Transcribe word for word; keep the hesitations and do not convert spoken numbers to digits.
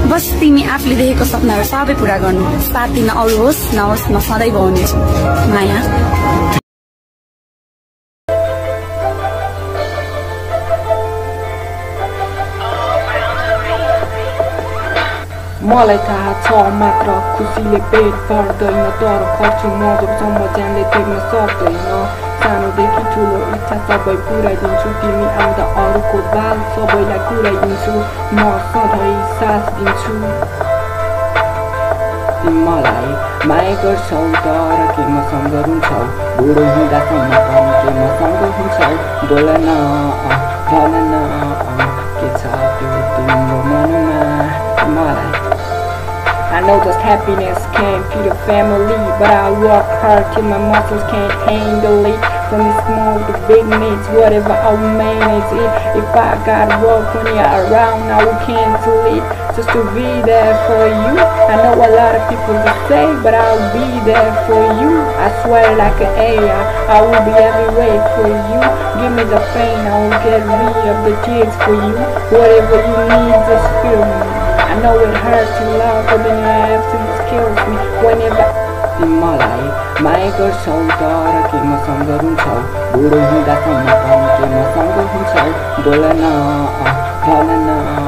बस तिमी आफूले देखेको सपनाहरू सबै पूरा गर्नु। साथ दिन अरू होस् नहोस् म सधैँ हुनेछु। माया। मलाई थाहा छ मात्र खुसीले पेट भर्दैन, तर खर्च मजबसम्म ज्यानले तिर्न सक्दैन। सानोदेखि ठुलो इच्छा सबै पुऱ्याइदिन्छु, तिमी आउँदा अरूको बाल सबैलाई पुऱ्याइदिन्छु। म सधैँ साथ दिन्छु। तिमी मलाई माया गर्छौ तर के मसँग रुन्छौ, बुढो हुँदासम्म पनि के मसँग हुन्छौ। बोल न भन न के छ त्यो तिम्रो मनमा। मलाई I know this happiness can't feed a family, but I work hard till my muscles can't handle it. From the small to big needs, whatever I'll manage it. If I gotta work when you're around, I will cancel it just to be there for you. I know a lot of people will say, but I'll be there for you. I swear like an air, I will be everywhere for you. Give me the pain, I will get rid of the tears for you. Whatever you need, just feel me. I know it hurts to love, but then your absence kills me whenever. तिमी मलाई माया गर्छौ तर के मसँग रुन्छौ, बुढो हुँदासम्म पनि के मसँग हुन्छौ। बोल न भन न